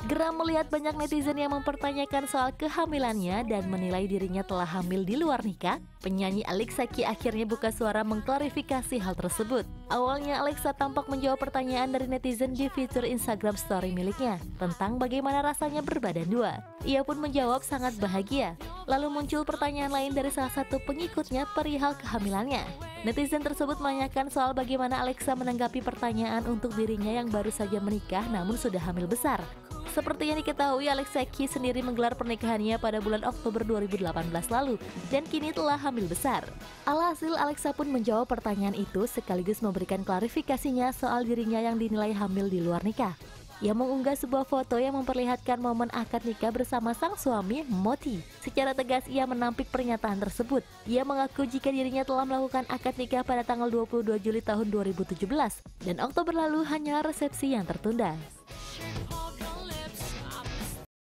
Geram melihat banyak netizen yang mempertanyakan soal kehamilannya dan menilai dirinya telah hamil di luar nikah, penyanyi Alexa Ki akhirnya buka suara mengklarifikasi hal tersebut. Awalnya Alexa tampak menjawab pertanyaan dari netizen di fitur Instagram Story miliknya tentang bagaimana rasanya berbadan dua. Ia pun menjawab sangat bahagia. Lalu muncul pertanyaan lain dari salah satu pengikutnya perihal kehamilannya. Netizen tersebut menanyakan soal bagaimana Alexa menanggapi pertanyaan untuk dirinya yang baru saja menikah namun sudah hamil besar. Seperti yang diketahui, Alexa Ki sendiri menggelar pernikahannya pada bulan Oktober 2018 lalu dan kini telah hamil besar. Alhasil, Alexa pun menjawab pertanyaan itu sekaligus memberikan klarifikasinya soal dirinya yang dinilai hamil di luar nikah. Ia mengunggah sebuah foto yang memperlihatkan momen akad nikah bersama sang suami, Moti. Secara tegas ia menampik pernyataan tersebut. Ia mengaku jika dirinya telah melakukan akad nikah pada tanggal 22 Juli tahun 2017 dan Oktober lalu hanya resepsi yang tertunda.